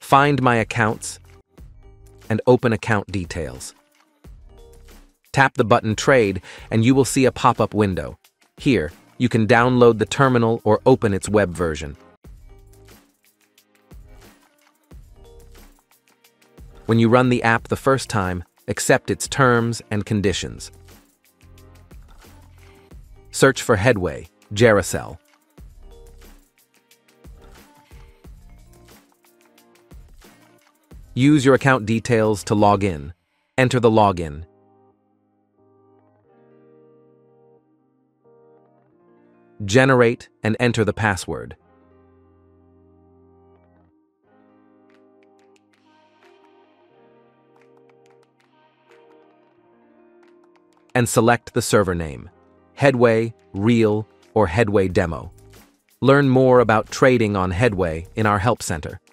Find My Accounts and open Account Details. Tap the button Trade and you will see a pop-up window. Here, you can download the terminal or open its web version. When you run the app the first time, accept its terms and conditions. Search for Headway, Jaracell. Use your account details to log in. Enter the login. Generate and enter the password. And select the server name, Headway, Real, or Headway Demo. Learn more about trading on Headway in our Help Center.